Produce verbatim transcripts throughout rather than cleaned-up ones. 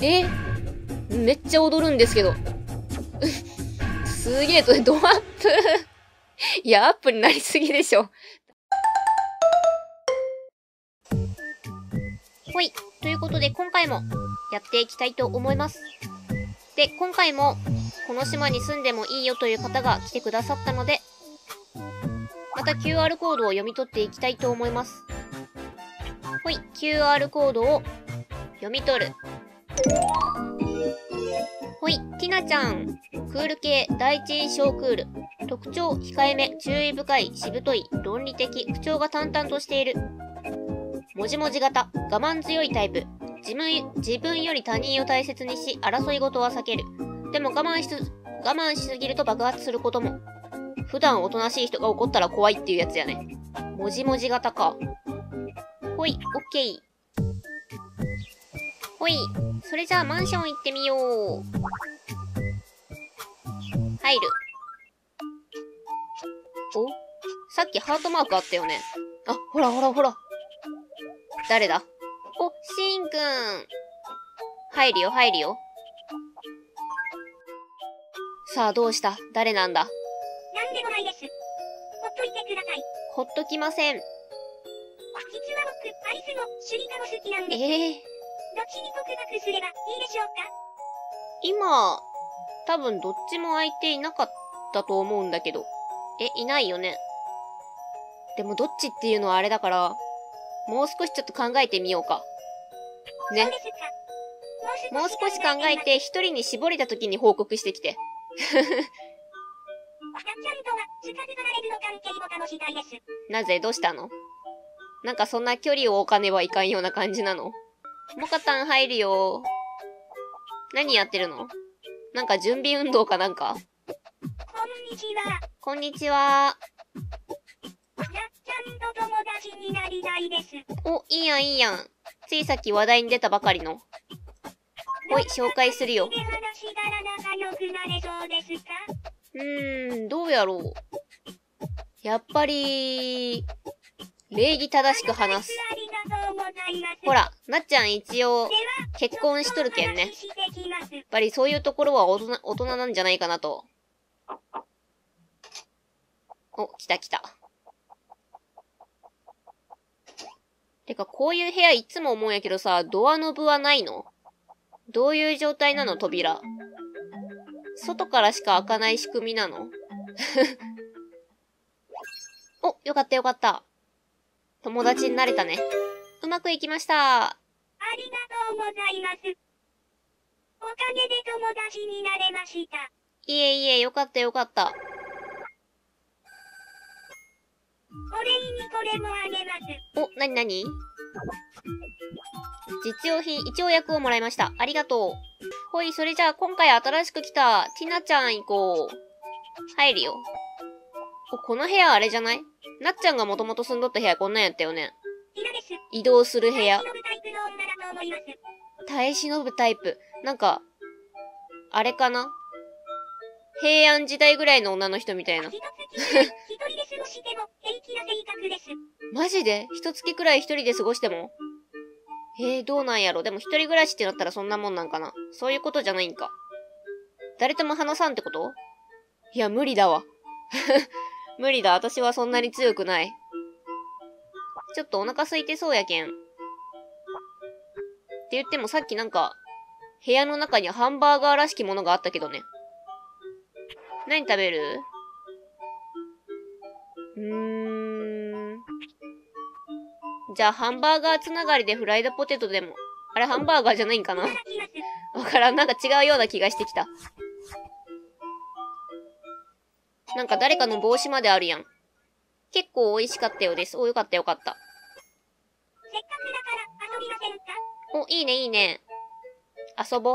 えめっちゃ踊るんですけど。すげえと、ドアップ。いや、アップになりすぎでしょ。ほい。ということで、今回もやっていきたいと思います。で、今回も、この島に住んでもいいよという方が来てくださったので、また キューアール コードを読み取っていきたいと思います。ほい。キューアール コードを読み取る。ほい。ティナちゃん。クール系、第一印象クール。特徴、控えめ、注意深い、しぶとい、論理的、口調が淡々としている。もじもじ型、我慢強いタイプ。自分、自分より他人を大切にし、争い事は避ける。でも我慢しす、我慢しすぎると爆発することも。普段おとなしい人が怒ったら怖いっていうやつやね。もじもじ型か。ほい、オッケー。ほい、それじゃあマンション行ってみよう。入る。お？さっきハートマークあったよね。あ、ほらほらほら。誰だ？お、シーンくん。入るよ、入るよ。さあ、どうした？誰なんだ？ なんでもないです。ほっといてください。 ほっときません。 実は僕、アリスもシュリカも好きなんで。 ええー。 どっちに告白すればいいでしょうか？ 今、多分どっちも相手いなかったと思うんだけど。え、いないよね。でもどっちっていうのはあれだから、もう少しちょっと考えてみようか。ね。もう少し考えて一人に絞れた時に報告してきて。なぜ？どうしたの？なんかそんな距離を置かねばいかんような感じなの？モカタン入るよ。何やってるの？なんか準備運動かなんか？ こんにちは。 こんにちは。 なっちゃんと友達になりたいです。 お、いいやんいいやん。ついさっき話題に出たばかりの。ほい、紹介するよ。うーん、どうやろう。やっぱり、礼儀正しく話す。ほら、なっちゃん一応、結婚しとるけんね。やっぱりそういうところは大人、大人なんじゃないかなと。お、来た来た。てか、こういう部屋いつも思うんやけどさ、ドアノブはないの？どういう状態なの？扉。外からしか開かない仕組みなの？お、よかったよかった。友達になれたね。うまくいきました。 ありがとうございます。おかげで友達になれました。 いえいえ、よかったよかった。 お礼にこれもあげます。 お、なになに？実用品、一応薬をもらいました。ありがとう。ほい、それじゃあ今回新しく来たティナちゃん行こう。入るよ。お、この部屋あれじゃない？なっちゃんがもともと住んどった部屋こんなんやったよね。移動する部屋。耐え忍ぶタイプ。なんか、あれかな？平安時代ぐらいの女の人みたいな。マジで？一月くらい一人で過ごしても？えー、どうなんやろ。でも一人暮らしってなったらそんなもんなんかな。そういうことじゃないんか。誰とも話さんってこと？いや、無理だわ。無理だ。私はそんなに強くない。ちょっとお腹空いてそうやけん。って言ってもさっきなんか、部屋の中にハンバーガーらしきものがあったけどね。何食べる？うーん。じゃあ、ハンバーガーつながりでフライドポテトでも。あれ、ハンバーガーじゃないんかな？わからん。なんか違うような気がしてきた。なんか誰かの帽子まであるやん。結構美味しかったようです。お、よかったよかった。 せっかくだから遊びませんか？ お、いいねいいね。遊ぼう。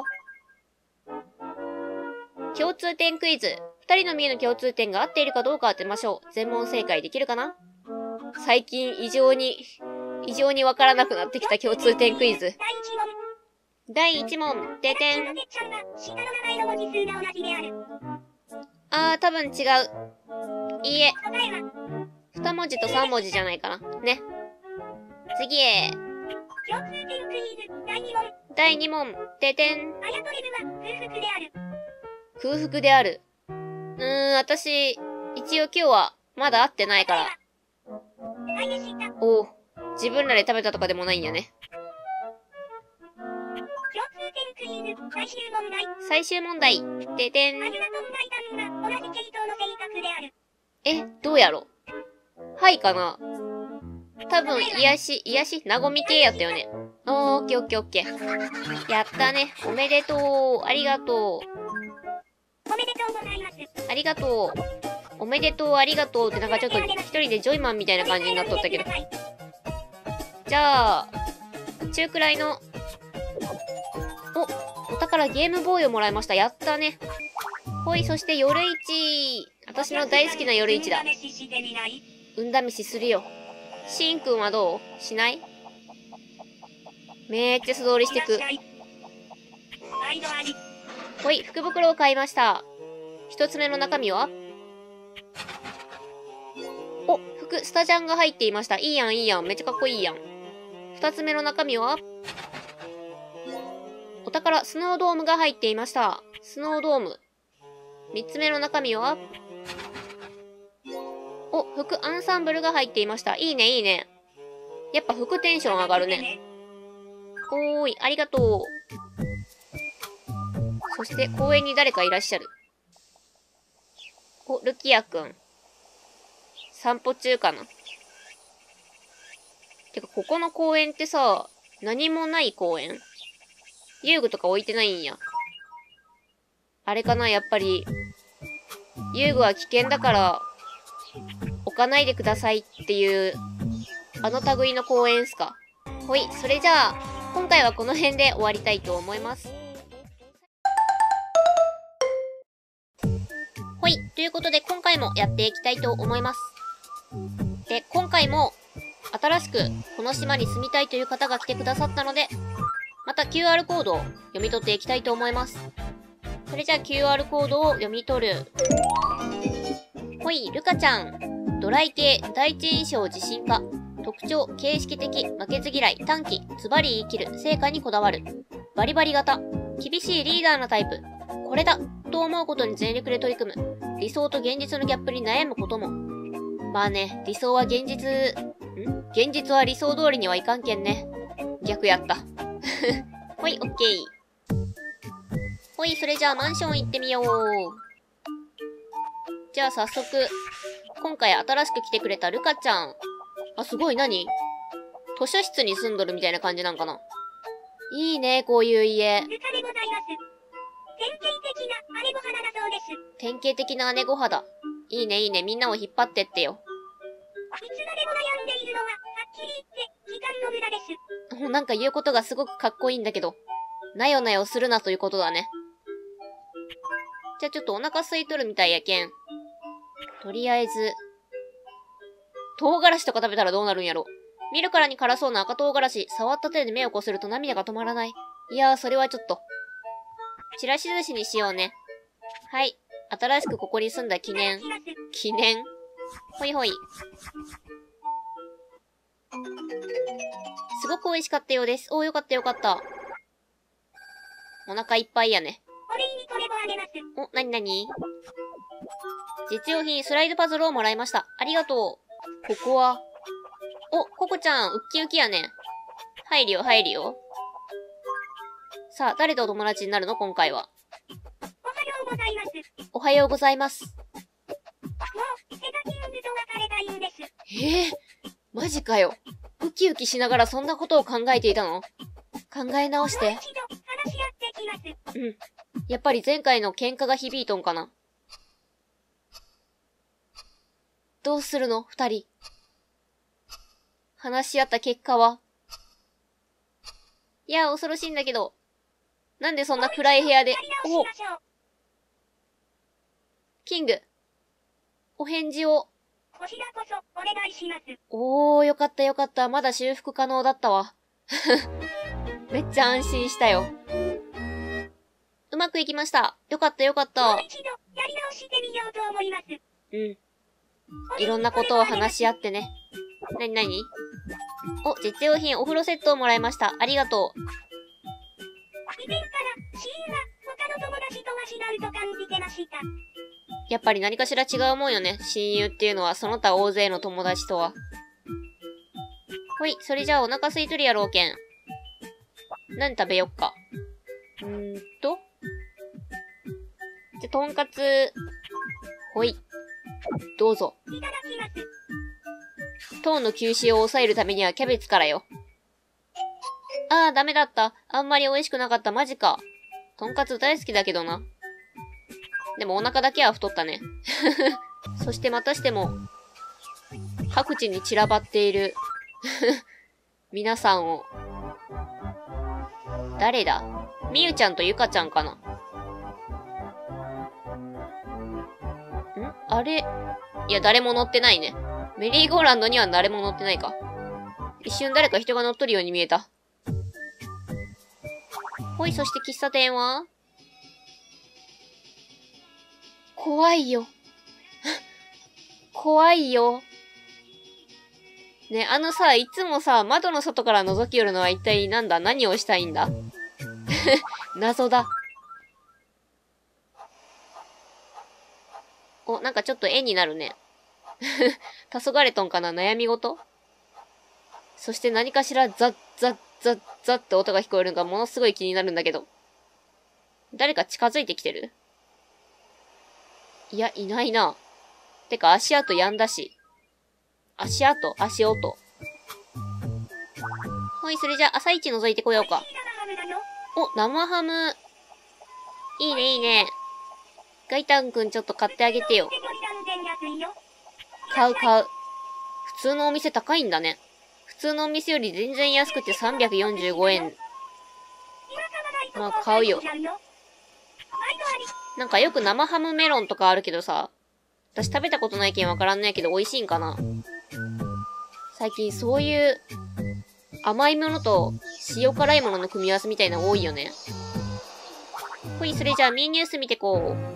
共通点クイズ。二人の見えの共通点が合っているかどうか当てましょう。全問正解できるかな？最近異常に、異常にわからなくなってきた共通点クイズ。だいいち問。ててん。あー、多分違う。いいえ。二文字と三文字じゃないかな。ね。次へ。 共通点クイズ、だいに問。 だいに問、ててん。 あやとりぶは空腹である。 空腹である。うーん、私、一応今日はまだ会ってないから。 はいでした。 おう、自分らで食べたとかでもないんやね。 共通点クイズ、最終問題。 最終問題、ててん。 マジュナとンガイタンが同じ系統の性格である。 え、どうやろはいかな多分、癒し、癒し和み系やったよね。オーケーオッケーオッケー。やったね。おめでとう。ありがとう。 おめでとうございます。 ありがとう。おめでとう、ありがとうってなんかちょっと一人でジョイマンみたいな感じになっとったけど。じゃあ、中くらいの、お、お宝ゲームボーイをもらいました。やったね。ほい、そして夜市。私の大好きな夜市だ。運試しするよ。しんくんはどうしないめっちゃ素通りしてく。ほい、福袋を買いました。一つ目の中身はお、服、スタジャンが入っていました。いいやん、いいやん。めっちゃかっこいいやん。二つ目の中身はお宝、スノードームが入っていました。スノードーム。三つ目の中身はお、服アンサンブルが入っていました。いいね、いいね。やっぱ服テンション上がるね。おーい、ありがとう。そして公園に誰かいらっしゃる。お、ルキアくん。散歩中かな。てか、ここの公園ってさ、何もない公園？遊具とか置いてないんや。あれかな、やっぱり。遊具は危険だから、置かないでくださいっていう、あの類の公園っすか。ほい、それじゃあ、今回はこの辺で終わりたいと思います。ほい、ということで今回もやっていきたいと思います。で、今回も、新しくこの島に住みたいという方が来てくださったので、また キューアール コードを読み取っていきたいと思います。それじゃあ キューアール コードを読み取る。ほい、ルカちゃん。ドライ系、第一印象自信家。特徴、形式的、負けず嫌い、短期、ズバリ生きる、成果にこだわる。バリバリ型。厳しいリーダーなタイプ。これだと思うことに全力で取り組む。理想と現実のギャップに悩むことも。まあね、理想は現実、ん現実は理想通りにはいかんけんね。逆やった。ほい、オッケー。ほい、それじゃあマンション行ってみよう。じゃあ早速、今回新しく来てくれたルカちゃん。あ、すごい、何？図書室に住んどるみたいな感じなんかな。いいね、こういう家。 ルカでございます。典型的な姉御肌だそうです。 典型的な姉御肌。いいね、いいね、みんなを引っ張ってってよ。 いつまでも悩んでいるのは、はっきり言って、時間の無駄です。 もうなんか言うことがすごくかっこいいんだけど、なよなよするなということだね。じゃあちょっとお腹空いとるみたいやけん。とりあえず、唐辛子とか食べたらどうなるんやろ。見るからに辛そうな赤唐辛子、触った手で目をこすると涙が止まらない。いやー、それはちょっと。ちらし寿司にしようね。はい。新しくここに住んだ記念。記念ほいほい。すごく美味しかったようです。おー、よかったよかった。お腹いっぱいやね。 お礼にこれもあげます。 お、なになに？実用品スライドパズルをもらいました。ありがとう。ここは。お、ココちゃん、ウッキウキやね。入るよ、入るよ。さあ、誰とお友達になるの今回は。 おはようございます。 おはようございます。 もう、セガキングと別れたいんです。 ええー、マジかよ。ウキウキしながらそんなことを考えていたの？考え直して。 もう一度、話し合ってきます。 うん。やっぱり前回の喧嘩が響いとんかな。どうするの二人。話し合った結果は。いや、恐ろしいんだけど。なんでそんな暗い部屋で。お、キング。お返事を。 こちらこそ、お願いします。 おー、よかったよかった。まだ修復可能だったわ。めっちゃ安心したよ。うまくいきました。よかったよかった。 もう一度、やり直してみようと思います。 うん。いろんなことを話し合ってね。なになに？ お、実用品お風呂セットをもらいました。ありがとう。 以前から、親友は、他の友達とは違うと感じてました。 やっぱり何かしら違うもんよね。親友っていうのは、その他大勢の友達とは。ほい、それじゃあお腹空いとるやろうけん。何食べよっか。うーんと。じゃ、とんかつ。ほい。どうぞ。 いただきます。 糖の吸収を抑えるためにはキャベツからよ。あー、ダメだった。あんまり美味しくなかった。マジか。とんかつ大好きだけどな。でもお腹だけは太ったね。そしてまたしても、各地に散らばっている、皆さんを。誰だ？みゆちゃんとゆかちゃんかな？ん？あれ？いや、誰も乗ってないね。メリーゴーランドには誰も乗ってないか。一瞬誰か人が乗っとるように見えた。ほい、そして喫茶店は？怖いよ。怖いよ。ね、あのさ、いつもさ、窓の外から覗き寄るのは一体なんだ？何をしたいんだ？謎だ。お、なんかちょっと絵になるね。黄昏とんかな？悩み事？そして何かしらザッザッザッザッって音が聞こえるのがものすごい気になるんだけど。誰か近づいてきてる？いや、いないな。てか足跡やんだし。足跡？足音。ほい、それじゃあ朝一覗いてこようか。お、生ハム。いいね、いいね。ガイタンくんちょっと買ってあげてよ。買う買う。普通のお店高いんだね。普通のお店より全然安くてさんびゃくよんじゅうごえん。まあ、買うよ。なんかよく生ハムメロンとかあるけどさ、私食べたことないけんわからんないけど美味しいんかな？最近そういう甘いものと塩辛いものの組み合わせみたいなの多いよね。ほい、それじゃあミーニュース見てこう。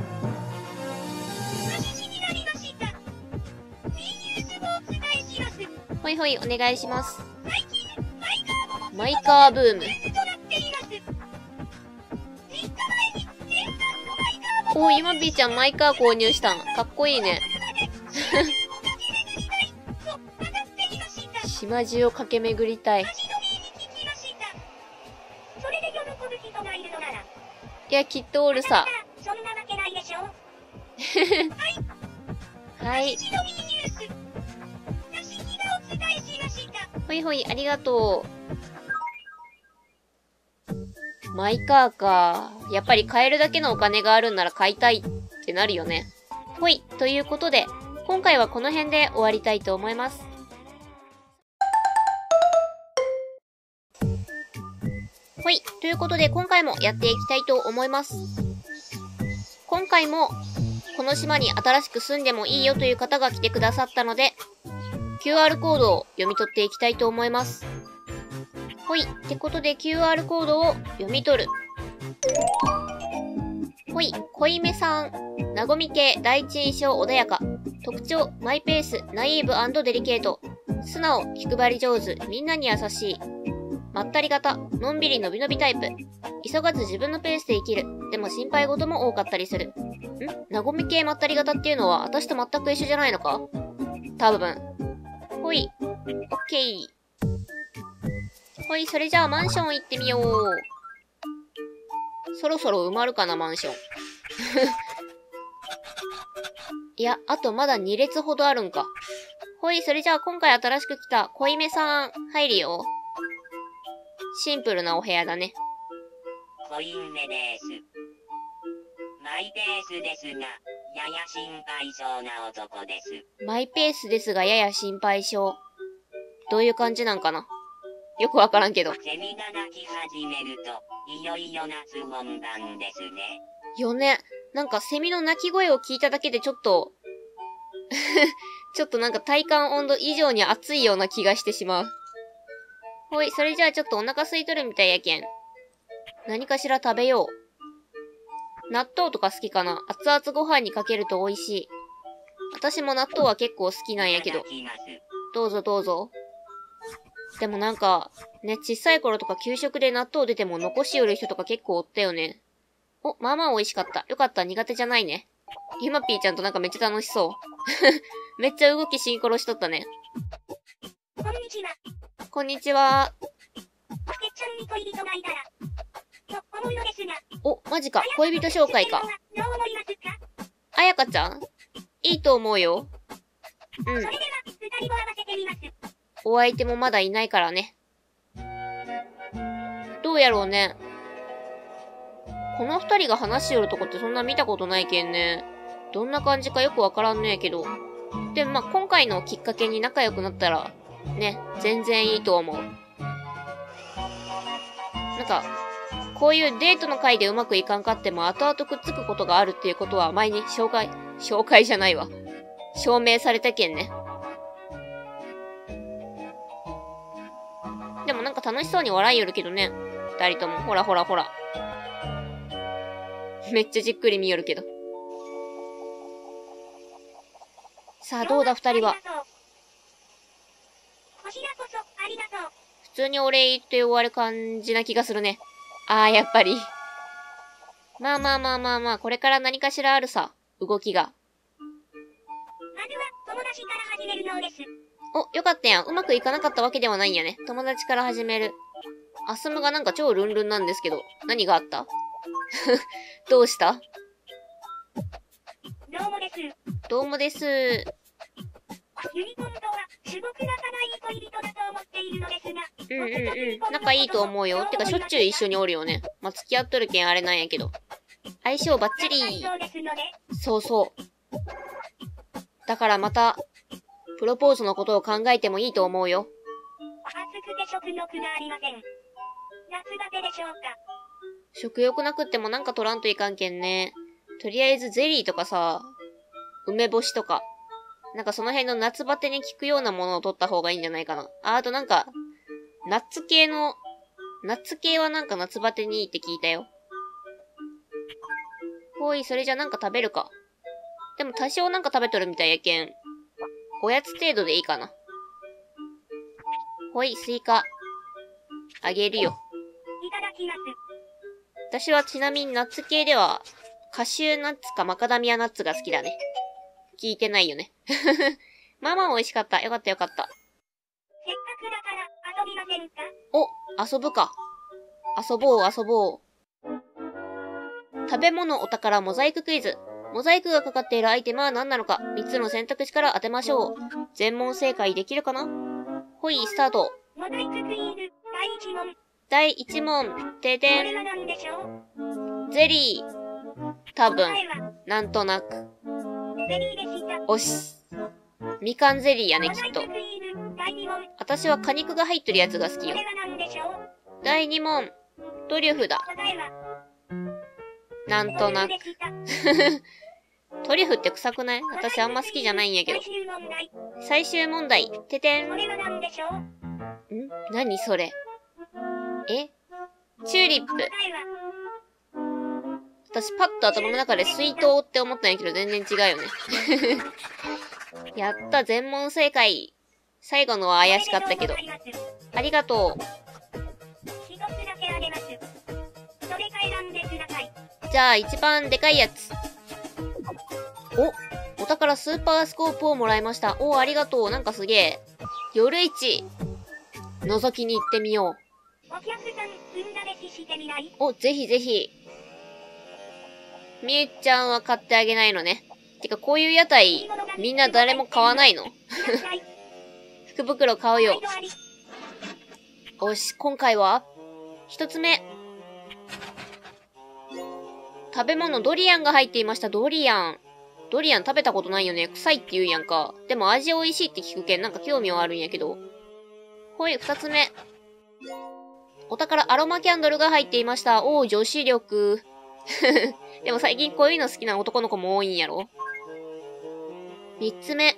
ほいほい、お願いします。マイカーブーム。おー、今ビーちゃんマイカー購入したん。かっこいいね。島中を駆け巡りたい。いや、きっとおるさ。はい。ほいほい、ありがとう。マイカーか。やっぱり買えるだけのお金があるんなら買いたいってなるよね。ほい、ということで、今回はこの辺で終わりたいと思います。ほい、ということで今回もやっていきたいと思います。今回も、この島に新しく住んでもいいよという方が来てくださったので、キューアール コードを読み取っていきたいと思います。ほい。ってことで キューアール コードを読み取る。ほい。濃いめさん。なごみ系。第一印象穏やか。特徴。マイペース。ナイーブ&デリケート。素直。気配り上手。みんなに優しい。まったり型。のんびりのびのびタイプ。急がず自分のペースで生きる。でも心配事も多かったりする。ん？なごみ系まったり型っていうのは私と全く一緒じゃないのか？多分。ほい。オッケー。ほい、それじゃあマンション行ってみよう。そろそろ埋まるかな、マンション。いや、あとまだに列ほどあるんか。ほい、それじゃあ今回新しく来た濃いめさん、入るよ。シンプルなお部屋だね。 濃いめです。マイペースですが、やや心配性な男です。 マイペースですがやや心配性。どういう感じなんかな？よくわからんけど。 セミが鳴き始めると、いよいよ夏本番ですね。 よね。なんかセミの鳴き声を聞いただけでちょっと、ちょっとなんか体感温度以上に暑いような気がしてしまう。ほい、それじゃあちょっとお腹空いとるみたいやけん。何かしら食べよう。納豆とか好きかな？熱々ご飯にかけると美味しい。私も納豆は結構好きなんやけど。どうぞどうぞ。 でもなんか、ね、小さい頃とか給食で納豆出ても残し寄る人とか結構おったよね。お、まあまあ美味しかった。よかった、苦手じゃないね。ゆまぴーちゃんとなんかめっちゃ楽しそう。めっちゃ動きシンクロしとったね。 こんにちは。 こんにちは。 てっちゃんに恋人がいたら、と思うのですが。 お、マジか。恋人紹介か。 どう思いますか？ あやかちゃんいいと思うよ。うん。 それでは、二人を合わせてみます。 お相手もまだいないからね。どうやろうね。この二人が話しよるとこってそんな見たことないけんね。どんな感じかよくわからんねえけど。でもまあ、今回のきっかけに仲良くなったら、ね、全然いいと思う。なんか、こういうデートの回でうまくいかんかっても後々くっつくことがあるっていうことは前に紹介、紹介じゃないわ。証明されたけんね。でもなんか楽しそうに笑いよるけどね。二人とも。ほらほらほら。めっちゃじっくり見よるけど。さあどうだ二人は。 こちらこそ、ありがとう。 普通にお礼言って終わる感じな気がするね。ああ、やっぱり。まあまあまあまあまあ、これから何かしらあるさ。動きが。 まずは、友達から始めるのです。 お、よかったやん。うまくいかなかったわけではないんやね。友達から始める。アスムがなんか超ルンルンなんですけど。何があったどうしたどうもです。 どうもです。 ユニコーンとは、すごく仲がいい恋人だと思っているのですが。 うんうんうん。仲いいと思うよ。てかしょっちゅう一緒におるよね。まあ、付き合っとるけんあれなんやけど。相性バッチリ。そうそう。だからまた、プロポーズのことを考えてもいいと思うよ。 暑くて食欲がありません。夏バテでしょうか。 食欲なくってもなんか取らんといかんけんね。とりあえずゼリーとかさ、梅干しとか。なんかその辺の夏バテに効くようなものを取った方がいいんじゃないかな。あ、あとなんか、ナッツ系の、ナッツ系はなんか夏バテにいいって聞いたよ。ほい、それじゃなんか食べるか。でも多少なんか食べとるみたいやけん。おやつ程度でいいかな。ほい、スイカ。あげるよ。 いただきます。 私はちなみにナッツ系では、カシューナッツかマカダミアナッツが好きだね。聞いてないよね。まあまあ美味しかった。よかったよかった。 せっかくだから遊びませんか？ お、遊ぶか。遊ぼう遊ぼう。食べ物お宝モザイククイズ。モザイクがかかっているアイテムは何なのか、みっつの選択肢から当てましょう。全問正解できるかな？ほい、スタート。 モザイククイズ、だいいち問。 だいいち問、ててこれは何でしょう？ ゼリー。多分、 答えはなんとなく。 ゼリーでした。 おし。みかんゼリーやね、きっとモザイク。クイズ、だいに問。 私は果肉が入ってるやつが好きよこれ。は何でしょう？ だいに問、トリュフだ。 答えはなんとなく。 でした。 トリュフって臭くない？私あんま好きじゃないんやけど。 最終問題。 最終問題。ててん。んこれは何でしょう？ 何それ？え？チューリップ。 答えは私パッと頭の中で水筒って思ったんやけど全然違うよね。やった、全問正解。最後のは怪しかったけど。ありがと一つだけあげます。どれか選んでください。 う。じゃあ一番でかいやつ。お、お宝スーパースコープをもらいました。お、ありがとう。なんかすげえ。夜市。覗きに行ってみよう。 お客さん、運試ししてみない？ お、ぜひぜひ。みゆちゃんは買ってあげないのね。てか、こういう屋台、みんな誰も買わないの？福袋買うよ。よし、今回は一つ目。食べ物、ドリアンが入っていました。ドリアン。ドリアン食べたことないよね。臭いって言うやんか。でも味美味しいって聞くけん、なんか興味はあるんやけど。ほい、二つ目。お宝アロマキャンドルが入っていました。おー、女子力。でも最近こういうの好きな男の子も多いんやろ？三つ目。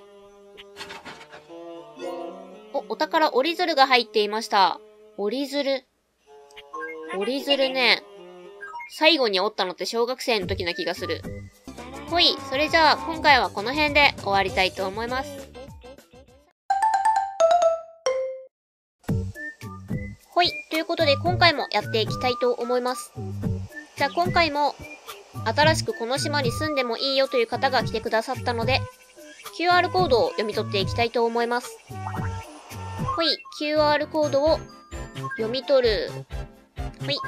お、お宝折り鶴が入っていました。折り鶴。折り鶴ね。最後に折ったのって小学生の時な気がする。ほい、それじゃあ今回はこの辺で終わりたいと思います。 ということで今回もやっていきたいと思います。じゃあ今回も新しくこの島に住んでもいいよという方が来てくださったので、キューアール コードを読み取っていきたいと思います。ほい、キューアール コードを読み取る。ほい。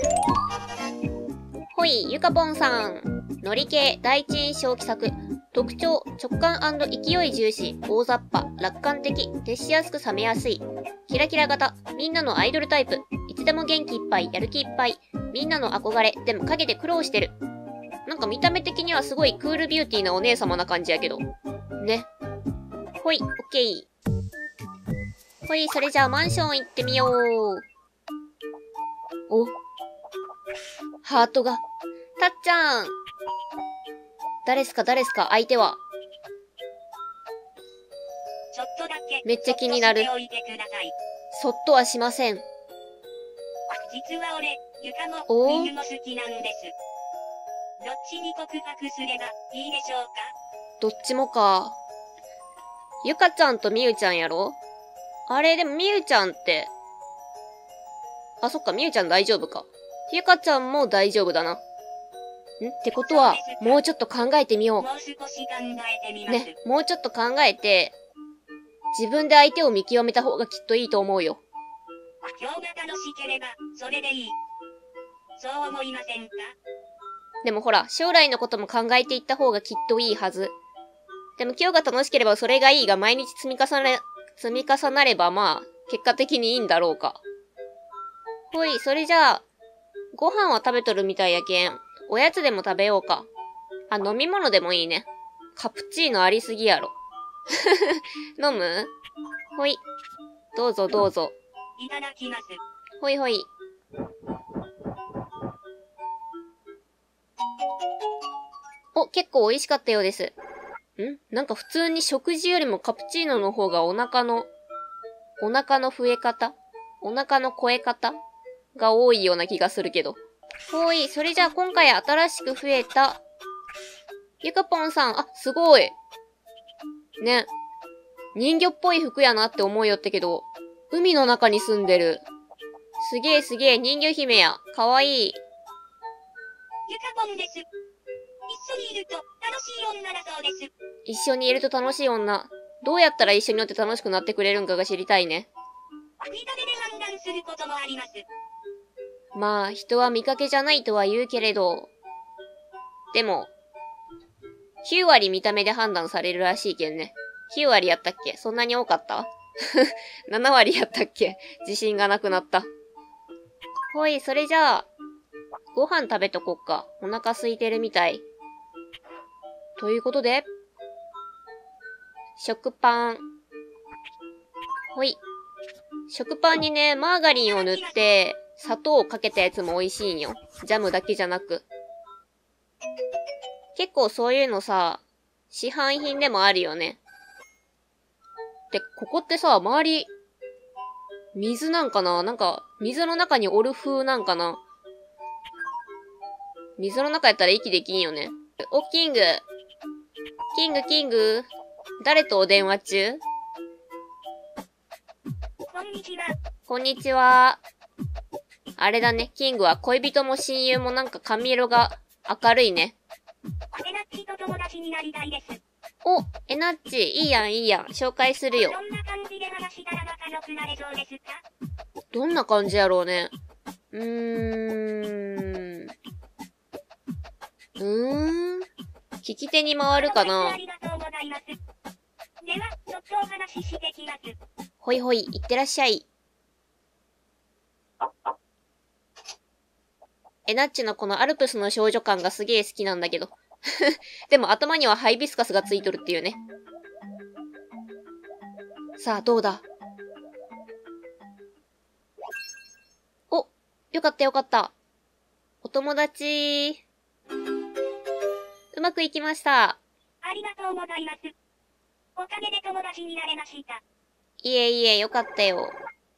ほい、ゆかぽんさん。ノリ系、第一印象気さく。特徴、直感&勢い重視。大雑把、楽観的。徹しやすく冷めやすい。キラキラ型、みんなのアイドルタイプ。いつでも元気いっぱい、やる気いっぱい。みんなの憧れ、でも陰で苦労してる。なんか見た目的にはすごいクールビューティーなお姉様な感じやけど。ね。ほい、オッケー。ほい、それじゃあマンション行ってみよう。お。ハートが。たっちゃん。誰すか誰すか相手は。 ちょっとだけめっちゃ気になる。 そっとしておいてください。 そっとはしません。 実は俺、ゆかも、 おーみゆも好きなんです。どっちに告白すればいいでしょうか？ どっちもか。ゆかちゃんとみゆちゃんやろ？あれ、でもみゆちゃんって。あ、そっか、みゆちゃん大丈夫か。ゆかちゃんも大丈夫だな。んってことは、もうちょっと考えてみよもう少し考えてみう。 ます。 ね、もうちょっと考えて、自分で相手を見極めた方がきっといいと思うよ。 今日が楽しければ、それでいい。そう思いませんか？ でもほら、将来のことも考えていった方がきっといいはず。でも今日が楽しければそれがいいが毎日積み重ね、積み重なればまあ、結果的にいいんだろうか。ほい、それじゃあ、ご飯は食べとるみたいやけん、おやつでも食べようか。あ、飲み物でもいいね。カプチーノありすぎやろ。飲む？ほい。どうぞどうぞ。 いただきます。 ほいほい。お、結構美味しかったようです。ん？なんか普通に食事よりもカプチーノの方がお腹の、お腹の増え方？お腹の超え方が多いような気がするけど。ほい、それじゃあ今回新しく増えた、ゆかぽんさん、あ、すごい。ね。人魚っぽい服やなって思いよったけど、海の中に住んでる。すげえすげえ、人魚姫や。かわいい。 ゆかぽんです。一緒にいると楽しい女だそうです。 一緒にいると楽しい女。どうやったら一緒になって楽しくなってくれるんかが知りたいね。 見た目で判断することもあります。 まあ、人は見かけじゃないとは言うけれど。でも、きゅうわり見た目で判断されるらしいけんね。きゅうわりやったっけ？そんなに多かった？ なな 割やったっけ？自信がなくなった。ほい、それじゃあ、ご飯食べとこっか。お腹空いてるみたい。ということで、食パン。ほい。食パンにね、マーガリンを塗って、砂糖をかけたやつも美味しいんよ。ジャムだけじゃなく。結構そういうのさ、市販品でもあるよね。で、ここってさ、周り、水なんかな？なんか、水の中におる風なんかな？水の中やったら息できんよね。お、キング。キング、キング。誰とお電話中？ こんにちは。 こんにちは。あれだね、キングは恋人も親友もなんか髪色が明るいね。 エナッチと友達になりたいです。 お、エナッチ、いいやんいいやん。紹介するよ。 どんな感じで話したら仲良くなれそうですか？ どんな感じやろうね。うーん。うーん。聞き手に回るかな。 ありがとうございます。では、ちょっとお話ししてきます。 ほいほい、いってらっしゃい。エナッチのこのアルプスの少女感がすげえ好きなんだけど。でも頭にはハイビスカスがついとるっていうね。さあ、どうだ？お、よかったよかった。お友達。うまくいきました。 ありがとうございます。おかげで友達になれました。 いえいえ、よかったよ。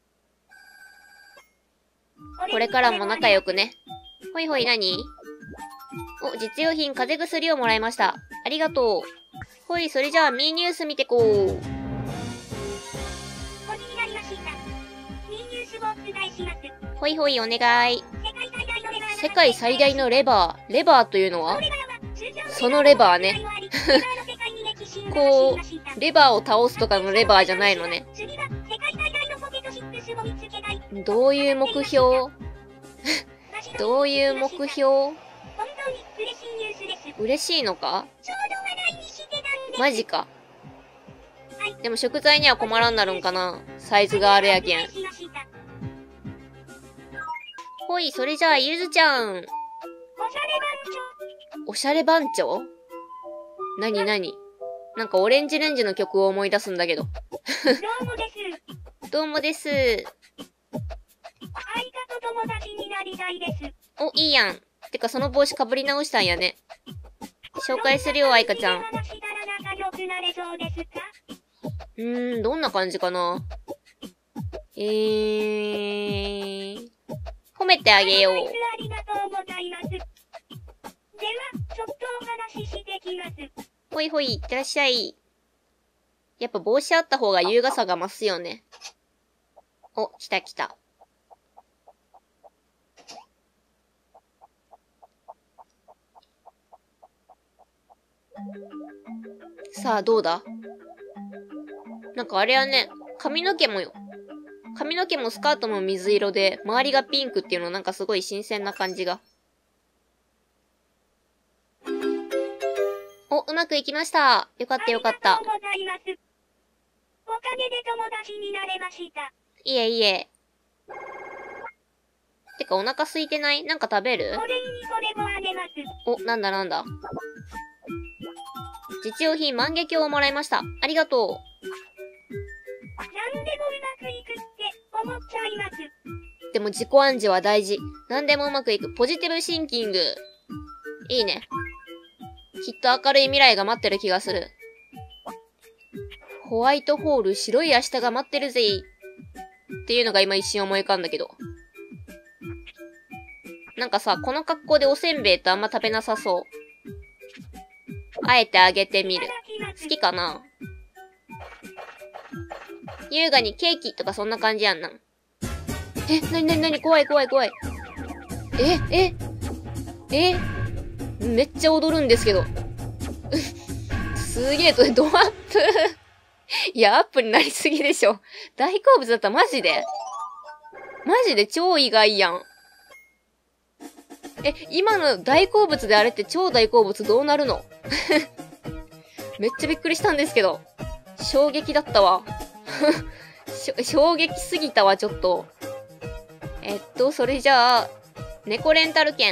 これからも仲良くね。ほいほい、何？お、実用品、風邪薬をもらいました。ありがとう。ほい、それじゃあ、ミーニュース見てこう。 お気になりました。ミーニュースをお伝えします。 ほいほいお願い。 世界最大のレバー。 世界最大のレバー。レバーというのはそのレバーね。こう、レバーを倒すとかのレバーじゃないのね。どういう目標どういう目標嬉しいのかマジか。でも食材には困らんなるんかなサイズがあるやけん。ほい、それじゃあ、ゆずちゃん。おしゃれ番長なになになんかオレンジレンジの曲を思い出すんだけど。 どうもです。 どうもです。 相方と友達になりたいです。 お、いいやん。てかその帽子かぶり直したんやね。紹介するよ、あいかちゃん。うーん、どんな感じかな。えー、褒めてあげよう。 ありがとうございます。では、ちょっとお話ししてきます。 ほいほい、いってらっしゃい。やっぱ帽子あった方が優雅さが増すよね。お、来た来た。さあ、どうだ？なんかあれはね、髪の毛もよ。髪の毛もスカートも水色で、周りがピンクっていうのなんかすごい新鮮な感じが。お、うまくいきました。よかったよかった。 ありがとうございます。おかげで友達になれました。 いえいえ。てかお腹空いてない？なんか食べる？ お礼にこれもあげます。 お、なんだなんだ。実用品万華鏡をもらいました。ありがとう。 なんでもうまくいくって思っちゃいます。 でも自己暗示は大事。なんでもうまくいく。ポジティブシンキング。いいね。きっと明るい未来が待ってる気がする。ホワイトホール、白い明日が待ってるぜ。っていうのが今一瞬思い浮かんだけど。なんかさ、この格好でおせんべいってあんま食べなさそう。あえてあげてみる。好きかな？優雅にケーキとかそんな感じやんな。え、なになになに怖い怖い怖い。え、え、え、めっちゃ踊るんですけど。すげえと、ドアップ。いや、アップになりすぎでしょ。大好物だったマジでマジで超意外やん。え、今の大好物であれって超大好物どうなるの？めっちゃびっくりしたんですけど。衝撃だったわ。衝撃すぎたわ、ちょっと。えっと、それじゃあ、猫レンタル券。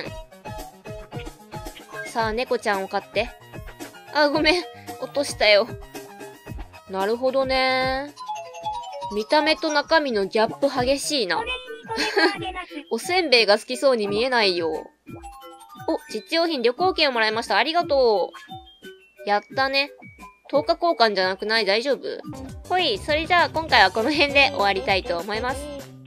さあ、猫ちゃんを買って。あ、ごめん。落としたよ。なるほどね。見た目と中身のギャップ激しいな。おせんべいが好きそうに見えないよ。お、実用品旅行券をもらいました。ありがとう。やったね。とおか交換じゃなくない？大丈夫？ほい、それじゃあ今回はこの辺で終わりたいと思います。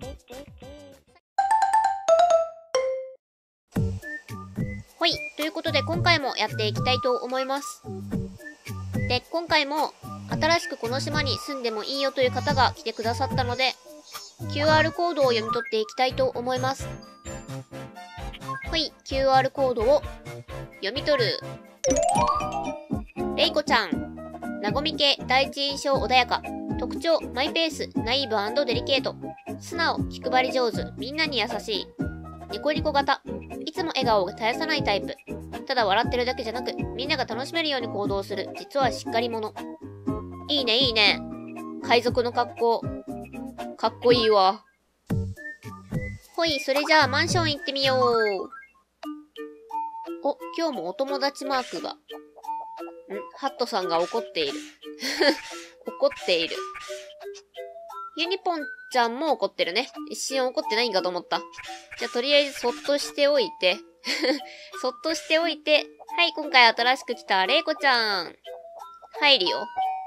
ほい、ということで今回もやっていきたいと思います。で、今回も新しくこの島に住んでもいいよという方が来てくださったので、キューアール コードを読み取っていきたいと思います。ほい、キューアール コードを読み取る。れいこちゃん。なごみ系、第一印象穏やか。特徴、マイペース、ナイーブ&デリケート。素直、気配り上手、みんなに優しい。ニコニコ型。いつも笑顔を絶やさないタイプ。ただ笑ってるだけじゃなく、みんなが楽しめるように行動する。実はしっかり者。いいね、いいね。海賊の格好。かっこいいわ。ほい、それじゃあマンション行ってみよう。お、今日もお友達マークが。ん、ハットさんが怒っている。怒っている。ユニポンちゃんも怒ってるね。一瞬怒ってないんかと思った。じゃあとりあえずそっとしておいて。そっとしておいて。はい、今回新しく来たレイコちゃん。入るよ。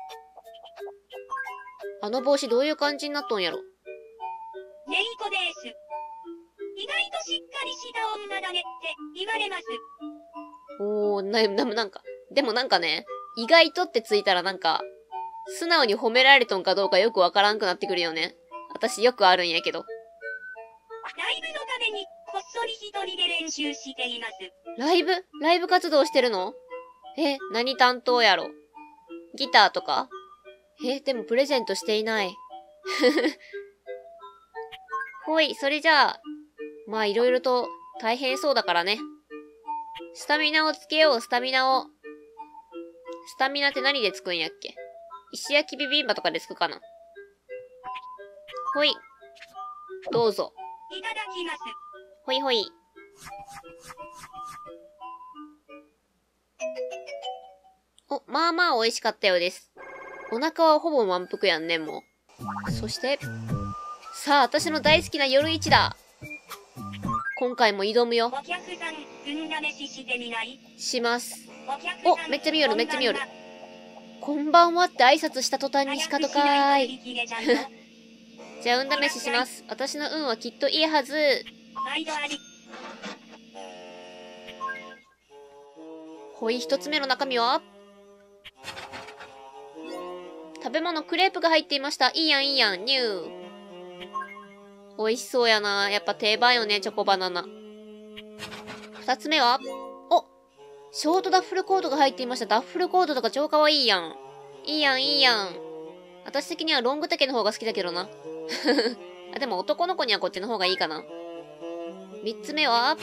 あの帽子どういう感じになっとんやろ。 レイコです。意外としっかりした女だねって言われます。 おー、な、な、なんか、でもなんかね、意外とってついたらなんか、素直に褒められとんかどうかよくわからんくなってくるよね。私よくあるんやけど。 ライブのために、こっそり一人で練習しています。 ライブライブ活動してるの？え、何担当やろ？ギターとか？え、でもプレゼントしていない。ほい、それじゃあ、まあいろいろと大変そうだからね。スタミナをつけよう、スタミナを。スタミナって何でつくんやっけ？石焼きビビンバとかでつくかな？ほい。どうぞ。 いただきます。 ほいほい。お、まあまあ美味しかったようです。お腹はほぼ満腹やんね、もう。そして、さあ、私の大好きな夜市だ。今回も挑むよ。 お客さん、運試ししてみない？ します。 お、 お、めっちゃ見よる、めっちゃ見よる。こんばんはって挨拶した途端に仕方かーい。じゃあ、運試しします。私の運はきっといいはず。ほい、一つ目の中身は食べ物、クレープが入っていました。いいやん、いいやん、ニュー。美味しそうやな。やっぱ定番よね、チョコバナナ。二つ目はお、ショートダッフルコートが入っていました。ダッフルコートとか超かわいいやん。いいやん、いいやん。私的にはロング丈の方が好きだけどな。あ、でも男の子にはこっちの方がいいかな。三つ目は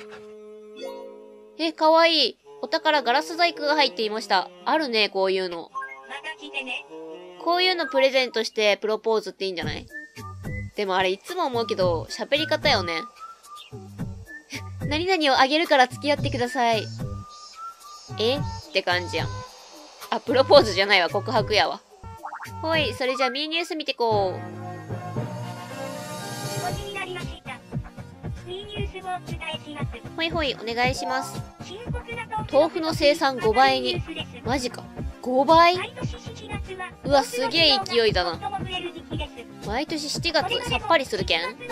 え、かわいい。お宝ガラス細工が入っていました。あるね、こういうの。 また来てね。 こういうのプレゼントしてプロポーズっていいんじゃない？でもあれいつも思うけど、喋り方よね。何々をあげるから付き合ってください。えって感じやん。あ、プロポーズじゃないわ、告白やわ。ほい、それじゃあミーニュース見てこう。 ごちになりました。ミーニュースをお伝えします。 ほいほい、お願いします。 深刻な豆腐の生産ごばいに。マジか。ごばい？うわ、すげえ勢いだな。毎年しちがつ、さっぱりするけん？で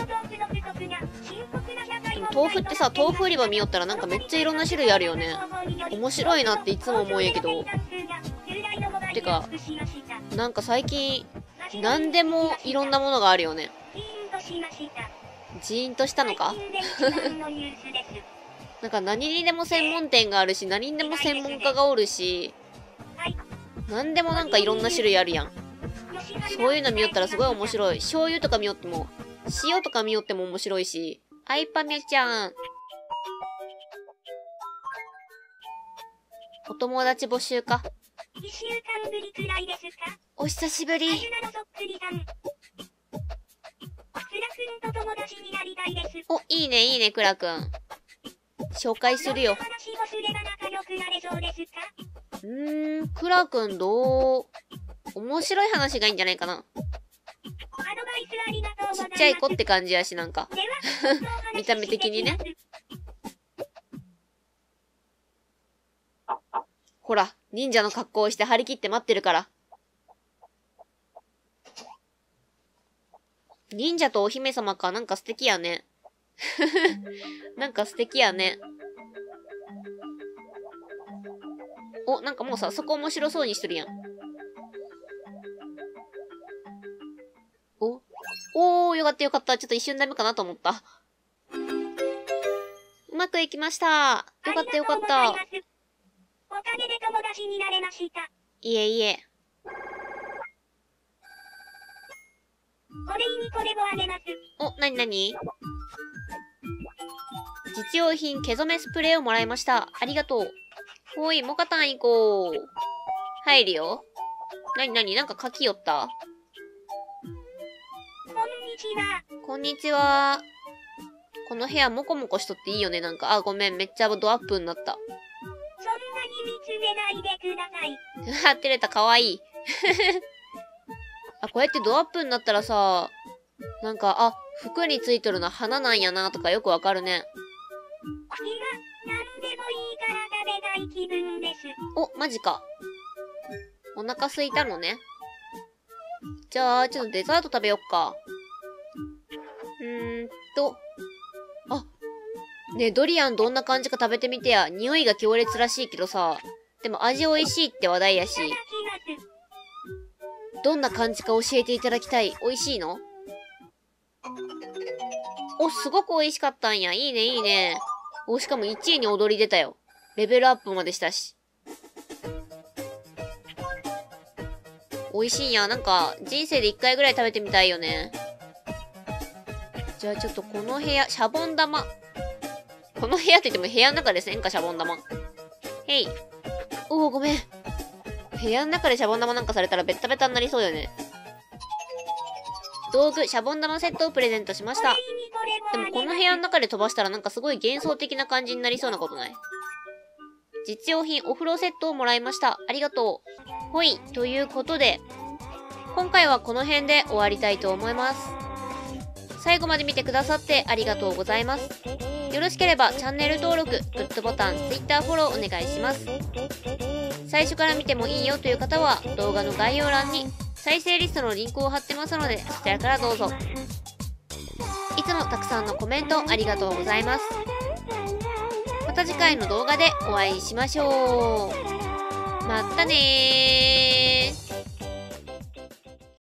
も豆腐ってさ、豆腐売り場見よったらなんかめっちゃいろんな種類あるよね。面白いなっていつも思うんやけど。てか、なんか最近、何でもいろんなものがあるよね。ジーンとしたのか？なんか何にでも専門店があるし、何にでも専門家がおるし、何でもなんかいろんな種類あるやん。そういうの見よったらすごい面白い。醤油とか見よっても、塩とか見よっても面白いし。あいぱみゅちゃん。お友達募集か。 いっしゅうかんぶりくらいですか？ お久しぶり。 あゆなのそっくりさん。クラくんと友達になりたいです。 お、いいね、いいね、クラくん。紹介するよ。 話をすれば仲良くなれそうですか？ うーん、クラくんどう？面白い話がいいんじゃないかな。 アドバイスありがとうございます。 ちっちゃい子って感じやし、なんか。見た目的にね。ほら、忍者の格好をして張り切って待ってるから。忍者とお姫様か、なんか素敵やね。なんか素敵やね。お、なんかもうさ、そこ面白そうにしてるやん。おおー、よかったよかった。ちょっと一瞬ダメかなと思った。うまくいきました。よかったよかった。 おかげで友達になれました。 いえいえ。 お礼にこれをあげます。 お、なになに？実用品毛染めスプレーをもらいました。ありがとう。ほい、モカタン行こう。入るよ。なになに？なんか書きよった？ こんにちは。 こんにちは。この部屋モコモコしとっていいよね。なんか、あ、ごめん。めっちゃドアップになった。 そんなに見つめないでください。 あ、照れた。かわいい。あ、こうやってドアップになったらさ、なんか、あ、服についてるの花なんやなとかよくわかるね。 今、なんでもいいから食べたい気分です。 お、マジか。お腹空いたのね。じゃあ、ちょっとデザート食べよっか。うーんと。あ、ねえ、ドリアンどんな感じか食べてみてや。匂いが強烈らしいけどさ。でも味美味しいって話題やし。どんな感じか教えていただきたい。美味しいの？ お、すごく美味しかったんや。いいね、いいね。お、しかもいちいに踊り出たよ。レベルアップまでしたし。美味しいんや。なんか、人生でいっかいぐらい食べてみたいよね。じゃあちょっとこの部屋、シャボン玉。この部屋って言っても部屋の中でせんか、シャボン玉。へい。おお、ごめん。部屋の中でシャボン玉なんかされたらベッタベタになりそうよね。道具、シャボン玉セットをプレゼントしました。でもこの部屋の中で飛ばしたらなんかすごい幻想的な感じになりそうなことない？実用品お風呂セットをもらいました。ありがとう。ほい。ということで、今回はこの辺で終わりたいと思います。最後まで見てくださってありがとうございます。よろしければチャンネル登録、グッドボタン、Twitter フォローお願いします。最初から見てもいいよという方は動画の概要欄に再生リストのリンクを貼ってますので、そちらからどうぞ。いつもたくさんのコメントありがとうございます。また次回の動画でお会いしましょう。まったねー。